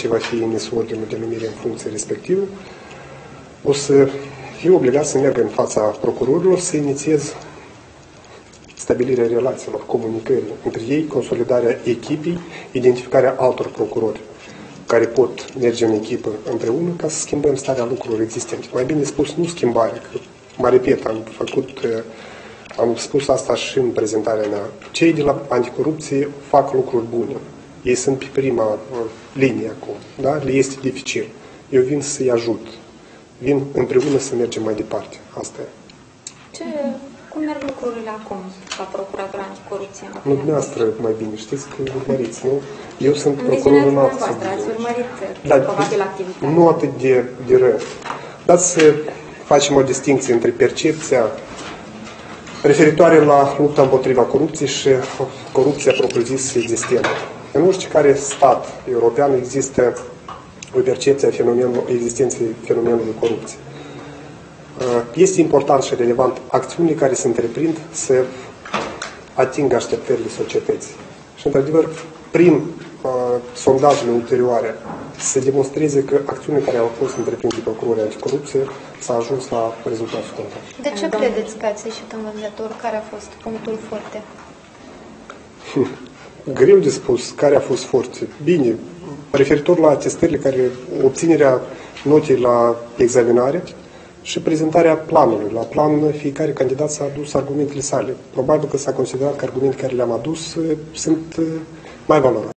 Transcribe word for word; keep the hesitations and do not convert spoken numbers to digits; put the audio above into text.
ce va fi emis ordinul de numire în funcție respectivă, o să fiu obligat să merg în fața procurorilor să inițiez stabilirea relațiilor, comunicării între ei, consolidarea echipei, identificarea altor procurori care pot merge în echipă împreună ca să schimbăm starea lucrurilor existente. Mai bine spus, nu schimbarea, că, mă repet, am făcut, am spus asta și în prezentarea mea. Cei de la anticorupție fac lucruri bune. Ei sunt pe prima linie acum, da? Le este dificil. Eu vin să-i ajut. Vin împreună să mergem mai departe. Asta e. Ce, cum merg lucrurile acum la Procuratura Anticorupție? Nu, dumneavoastră mai bine știți că urmăriți, nu? Eu sunt în procurorul în altă voastră, ați urmărit da, probabil activitatea. Nu atât de, de rău. Dar să facem o distinție între percepția referitoare la lupta împotriva corupției și corupția propriu-zis existentă. În orice care stat european există o percepție a fenomenului, existenței fenomenului corupție. Este important și relevant acțiunile care se întreprind să atingă așteptările societății. Și, într-adevăr, prin uh, sondajele ulterioare se demonstreze că acțiunile care au fost întreprinse de procurorii anticorupție s-a ajuns la rezultatul scontat. De ce credeți că ați ieșit învățător? Care a fost punctul forte? Greu de spus care a fost forte. Bine, referitor la atestările care, obținerea notei la examinare și prezentarea planului. La plan fiecare candidat s-a adus argumentele sale. Probabil că s-a considerat că argumentele care le-am adus sunt mai valoroase.